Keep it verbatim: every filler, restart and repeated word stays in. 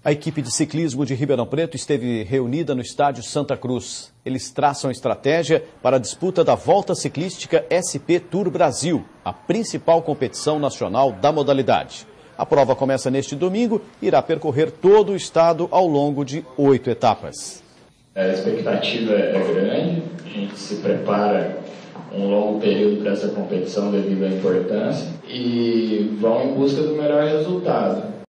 A equipe de ciclismo de Ribeirão Preto esteve reunida no estádio Santa Cruz. Eles traçam estratégia para a disputa da Volta Ciclística S P Tour Brasil, a principal competição nacional da modalidade. A prova começa neste domingo e irá percorrer todo o estado ao longo de oito etapas. A expectativa é grande, a gente se prepara um longo período para essa competição devido à importância e vão em busca do melhor resultado.